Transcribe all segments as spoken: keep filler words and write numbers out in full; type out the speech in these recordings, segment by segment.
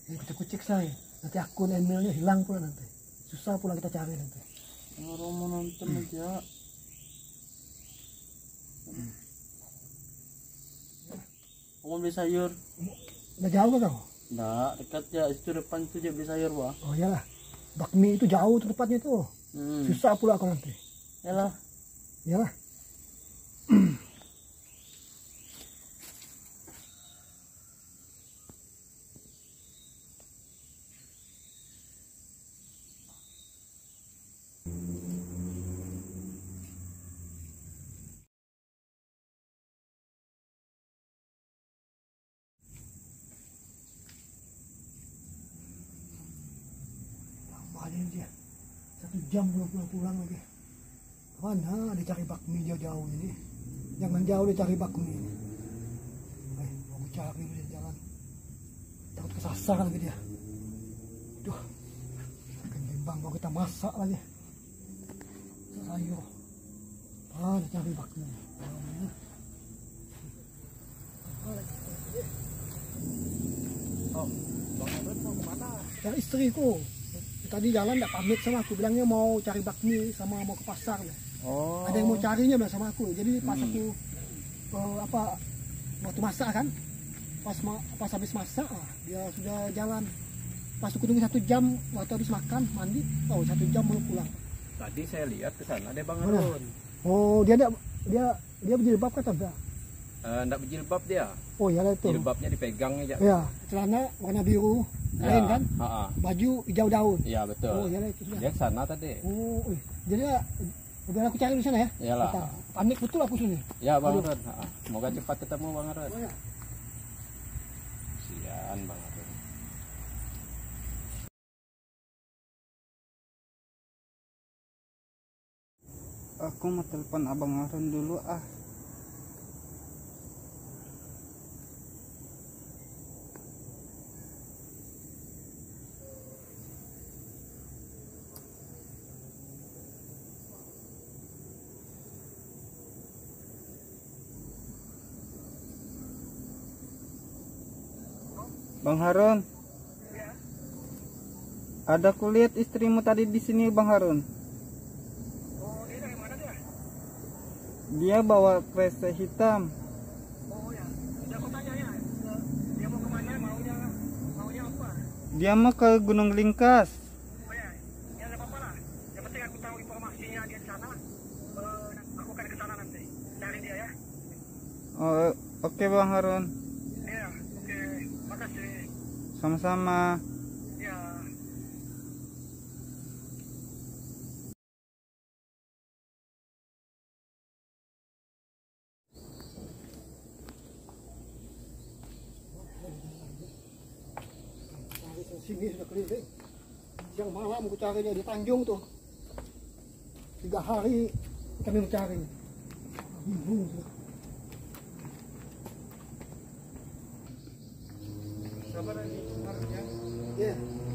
Jadi kita kucek saya. Nanti akun emailnya hilang pula nanti. Susah pula kita cari nanti. Orang mau nonton Hmm. aja. Kamu beli sayur? Udah jauh kan kau? Nggak, dekat ya. Itu depan itu dia beli sayur, Pak. Oh iyalah. Bakmi itu jauh tuh tempatnya tuh. Hmm. Susah pula aku nanti. Yalah. Iyalah. Lama dia. Satu jam belum pulang-pulang lagi. Mana dia cari bakmi jauh-jauh ini? Jangan jauh dia cari bakmi ini. Eh, mau cari dia jalan. Takut kesasar lagi dia. Duh, akan bimbang mau kita masak lagi. Sayur. Ah, dia cari bakmi. Oh, Bang Abed mau kemana? Cari istriku. Tadi jalan tidak pamit sama aku, bilangnya mau cari bakmi sama mau ke pasar. Oh. Ada yang mau carinya bilang sama aku. Jadi pas Hmm. aku uh, apa waktu masak kan, pas ma pas habis masak ah, dia sudah jalan. Pas aku tunggu satu jam waktu habis makan mandi, oh satu jam belum pulang. Tadi saya lihat ke sana ada Bang Mana? Harun. Oh dia ada dia dia berjilbab kata enggak? Eh, enggak berjilbab dia. Oh iya itu. Jilbabnya dipegang aja. Ya celana warna biru, kain kan? Ha-ha. Baju hijau daun. Iya betul. Oh iya itu sudah. Dia ke sana tadi. Oh, eh, jadi udah aku cari di sana ya. Iyalah. Kita panik betul aku sini. Ya Bang Aduh. Harun. Ha-ha. Semoga cepat ketemu Bang Harun. Oh, ya. Kasihan Bang Harun. Aku mau telepon Abang Harun dulu ah. Bang Harun. Ada kulihat istrimu tadi di sini Bang Harun. Oh, dia dari mana dia? Dia bawa kresek hitam. Oh ya, sudah aku tanya ya. Dia mau kemana? Maunya maunya apa? Dia mau ke Gunung Lingkas. Oh ya, ya nggak apa-apa lah. Yang penting aku tahu informasinya dia di sana. Uh, aku akan ke sana nanti cari dia ya. Oh, oke Bang Harun. Iya, oke. Makasih. Sama-sama. Ya. Sini sudah keliling. Siang malam aku cari dia di Tanjung tuh. Tiga hari kami mencari. Bingung tuh. Sabar lagi Harun ya. Iya.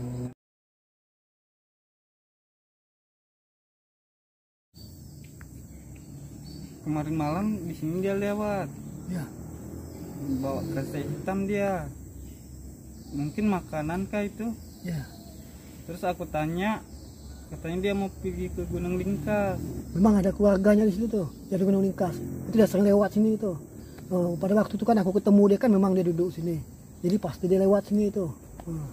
Kemarin malam di sini dia lewat. Iya. Bawa kresek hitam dia. Mungkin makanan kah itu? Iya. Terus aku tanya, katanya dia mau pergi ke Gunung Lingkas. Memang ada keluarganya di situ tuh, dari Gunung Lingkas. Itu dia sering lewat sini tuh. Oh, pada waktu itu kan aku ketemu dia kan memang dia duduk sini. Jadi pasti dia lewat sini tuh. Hmm.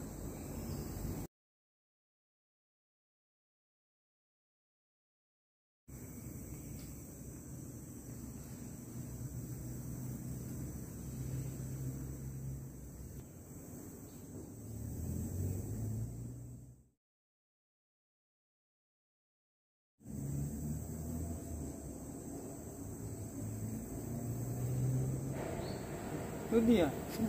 Itu dia.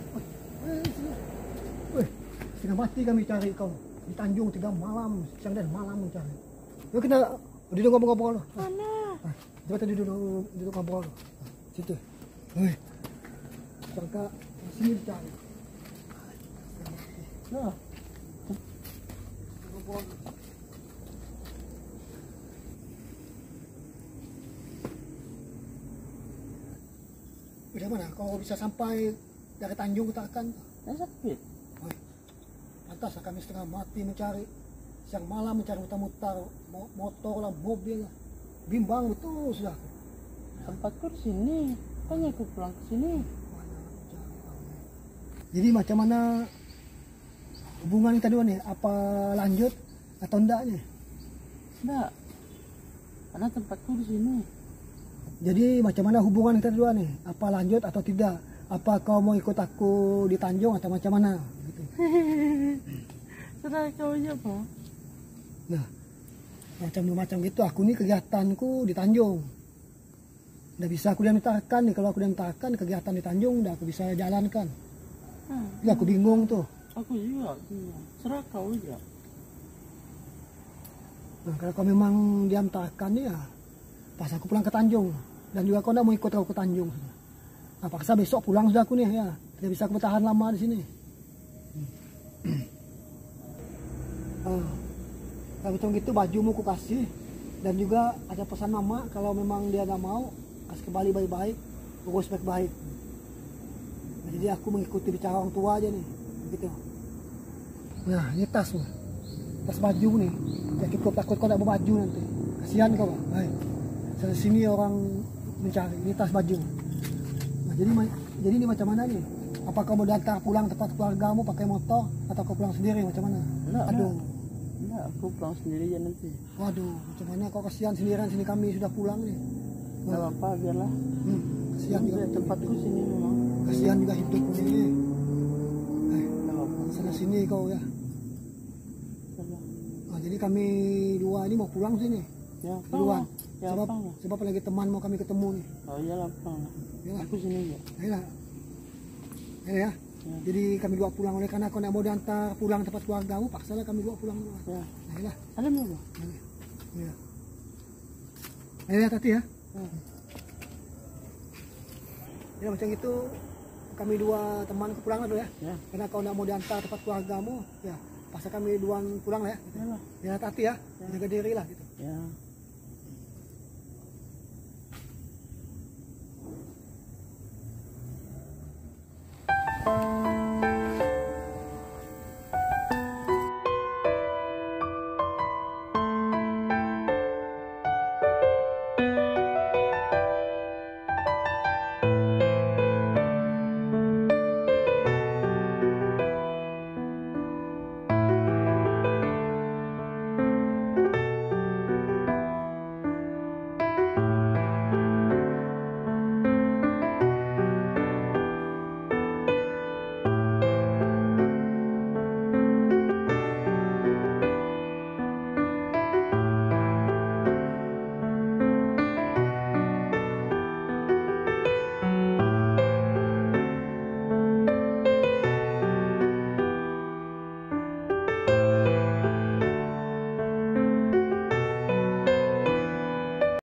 Wih, setengah mati kami cari kau di Tanjung tiga malam, siang dan malam mencari. Yuk kita duduk ngobrol-ngobrol. Mana? Ah, coba tadi duduk duduk ngobrol. Ah, situ. Wih, sangka sini dicari. Nah, ngobrol. Udah mana? Kau bisa sampai dari Tanjung ke Takan? Saya sakit. Wih, lintas, kami setengah mati mencari. Siang malam mencari mutar-mutar, mo- motor lah, mobil lah. Bimbang betul sudah. Tempatku di sini, tanya aku pulang ke sini. Jadi macam mana hubungan kita dua nih? Apa lanjut atau enggak nih? Enggak, karena tempatku di sini. Jadi macam mana hubungan kita dua nih? Apa lanjut atau tidak? Apa kau mau ikut aku di Tanjung atau macam mana? Gitu. Sudah kau aja Pak. Nah, macam-macam gitu. Aku nih kegiatanku di Tanjung. Udah bisa aku diam Tarakan nih. Kalau aku diam Tarakan, kegiatan di Tanjung udah aku bisa jalankan. Nah, Ya aku bingung tuh. aku juga bingung. Serah kau aja. Nah, kalau kau memang diam Tarakan ya, pas aku pulang ke Tanjung. Dan juga kau nggak mau ikut aku ke Tanjung. Nah, paksa besok pulang sudah aku nih ya. Tidak bisa aku bertahan lama di sini. Ah, kalau macam gitu bajumu ku kasih. Dan juga ada pesan mama kalau memang dia nggak mau, kasih kembali baik-baik, urus baik-baik. Nah, jadi aku mengikuti bicara orang tua aja nih, gitu. Nah, ini tas nih, tas baju nih. Ya cukup, takut kau nggak bawa baju nanti. Kasihan kau, baik. Dari sini orang mencari, ini tas baju. Nah, jadi jadi ini macam mana nih? Apa kau mau diantar pulang tempat keluargamu pakai motor atau kau pulang sendiri macam mana? Enggak, Aduh. Enggak, aku pulang sendiri aja nanti. Waduh, macam mana kau kasihan sendirian, sini kami sudah pulang nih. Enggak apa-apa, biarlah. Hmm, kasihan juga Biar tempatku sini memang. kasihan juga hidupmu ini. Eh, Enggak apa-apa. sana sini kau ya. Biarlah. Nah, jadi kami dua ini mau pulang sini. Ya, Duluan. Ya, sebab apa enggak? sebab lagi teman mau kami ketemu nih. Oh iyalah, apa enggak? Ya, Aku sini aja. ayolah. Ayo ya. Ya. Jadi kami dua pulang oleh karena kau nak mau diantar pulang tempat keluargamu, paksalah kami dua pulang duluan. Ya. Ayolah. Ada mau? Ayo. Ya. Ayo ya Tati ya. Ya. Ya macam itu kami dua teman pulang lah dulu ya. Ya. Karena kau nak mau diantar tempat keluargamu, ya paksa kami dua pulang lah ya. Iyalah. Ya Tati ya, jaga diri lah gitu. Ya. Thank you.